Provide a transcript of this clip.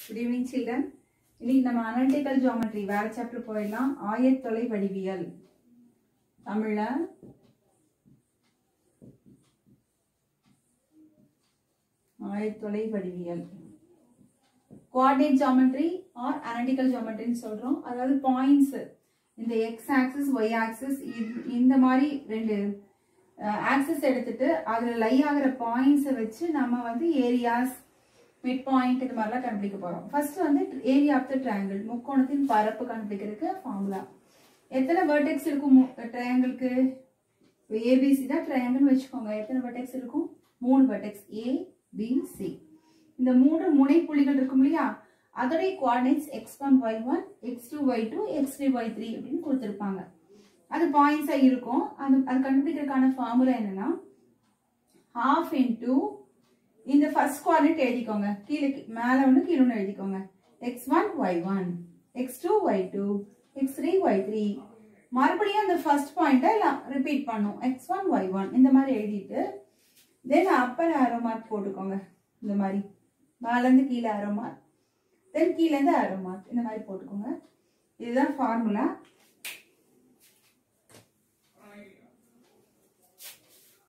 Good evening, children. இன்னைக்கு நம்ம analytical geometry வேற chapter போயிடலாம். ஆயத்தொலை வடிவியல். தமிழ்ல ஆயத்தொலை வடிவியல். Coordinate geometry or analytical geometry ன்னு சொல்றோம். அதாவது points இந்த x axis, y axis இந்த மாதிரி ரெண்டு axis எடுத்துட்டு அதுல லை ஆகிற பாயிண்ட்ஸை வச்சு நம்ம வந்து ஏரியாஸ் மிட் பாயிண்ட் இது மாதிரிலாம் கண்டுபிடிக்க போறோம். ஃபர்ஸ்ட் வந்து ஏரியா ஆஃப் த ட்ரையாங்கிள் முக்கோணத்தின் பரப்பு கண்டுபிடிக்கிறதுக்கு ஃபார்முலா. எத்தனை வெர்டெக்ஸ் இருக்கும் ட்ரையாங்கிளுக்கு? ஏபிசி தான் ட்ரையாங்கிள் வச்சுக்கோங்க. எத்தனை வெர்டெக்ஸ் இருக்கும்? 3 வெர்டெக்ஸ் ஏ பி சி. இந்த 3 முனை புள்ளிகள் இருக்கும் இல்லையா, அதோடைய coordinates x1 y1 x2 y2 x3 y3 அப்படின்னு கொடுத்துருப்பாங்க. அது பாயிண்ட்ஸா இருக்கும். அது கண்டுபிடிக்கிறதுக்கான ஃபார்முலா என்னன்னா half into இந்த ஃபர்ஸ்ட் கோஆர்டினேட் எழுதிக்கோங்க, கீழே மேல ஒன்று கீழே ஒன்று எழுதிக்கோங்க. x1 y1 x2 y2 x3 y3. மறுபடியும் அந்த ஃபர்ஸ்ட் பாயிண்ட்டை ரிப்பீட் பண்ணும், x1 y1 இந்த மாதிரி எழுதிட்டு தென் அப்பர் ஆரோ மார்க் போட்டுக்கோங்க. இந்த மாதிரி மேலேருந்து கீழே ஆரோ மார்க், தென் கீழேருந்து ஆரோ மார்க் இந்த மாதிரி போட்டுக்கோங்க. இதுதான் ஃபார்முலா.